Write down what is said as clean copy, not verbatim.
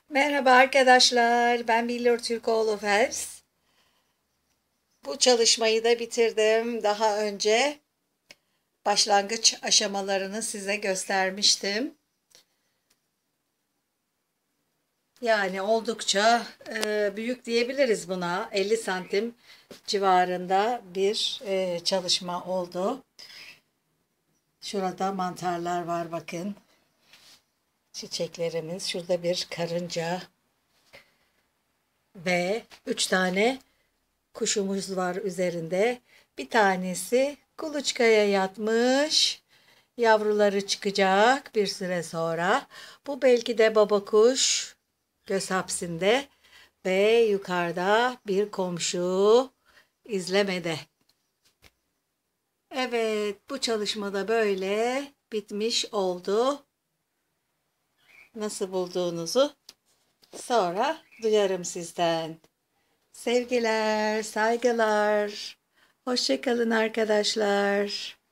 Merhaba arkadaşlar, ben Billur Türkoğlu Phelps. Bu çalışmayı da bitirdim. Daha önce başlangıç aşamalarını size göstermiştim. Yani oldukça büyük diyebiliriz buna. 50 santim civarında bir çalışma oldu. Şurada mantarlar var bakın. Çiçeklerimiz. Şurada bir karınca ve 3 tane kuşumuz var üzerinde. Bir tanesi kuluçkaya yatmış. Yavruları çıkacak bir süre sonra. Bu belki de baba kuş göz hapsinde ve yukarıda bir komşu izlemede. Evet, bu çalışmada böyle bitmiş oldu. Nasıl bulduğunuzu sonra duyarım sizden. Sevgiler, saygılar. Hoşça kalın arkadaşlar.